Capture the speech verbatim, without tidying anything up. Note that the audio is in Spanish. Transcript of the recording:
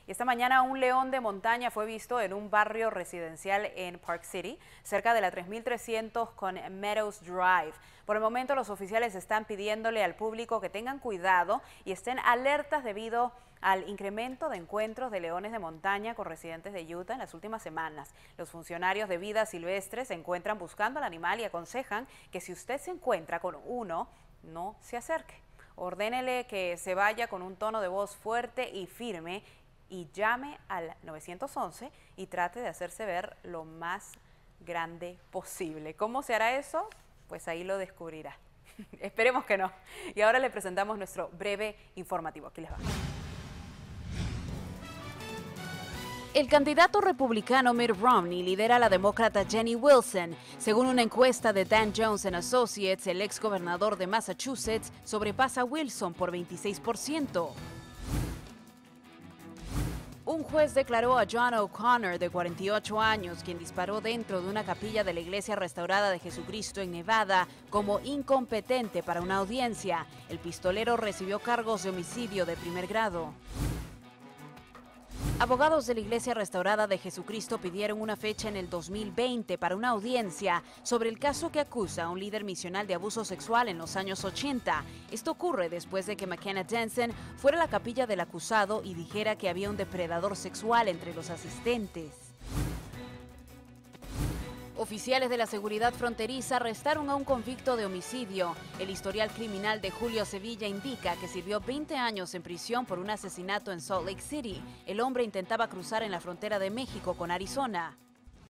Y esta mañana un león de montaña fue visto en un barrio residencial en Park City, cerca de la tres mil trescientos con Meadows Drive. Por el momento los oficiales están pidiéndole al público que tengan cuidado y estén alertas debido al incremento de encuentros de leones de montaña con residentes de Utah en las últimas semanas. Los funcionarios de vida silvestre se encuentran buscando al animal y aconsejan que si usted se encuentra con uno, no se acerque. Ordénele que se vaya con un tono de voz fuerte y firme y llame al nueve once y trate de hacerse ver lo más grande posible. ¿Cómo se hará eso? Pues ahí lo descubrirá. Esperemos que no. Y ahora le presentamos nuestro breve informativo. Aquí les va. El candidato republicano Mitt Romney lidera a la demócrata Jenny Wilson. Según una encuesta de Dan Jones and Associates, el ex gobernador de Massachusetts sobrepasa a Wilson por veintiséis por ciento. Un juez declaró a John O'Connor, de cuarenta y ocho años, quien disparó dentro de una capilla de la Iglesia Restaurada de Jesucristo en Nevada, como incompetente para una audiencia. El pistolero recibió cargos de homicidio de primer grado. Abogados de la Iglesia Restaurada de Jesucristo pidieron una fecha en el dos mil veinte para una audiencia sobre el caso que acusa a un líder misional de abuso sexual en los años ochenta. Esto ocurre después de que McKenna Jensen fuera a la capilla del acusado y dijera que había un depredador sexual entre los asistentes. Oficiales de la seguridad fronteriza arrestaron a un convicto de homicidio. El historial criminal de Julio Sevilla indica que sirvió veinte años en prisión por un asesinato en Salt Lake City. El hombre intentaba cruzar en la frontera de México con Arizona.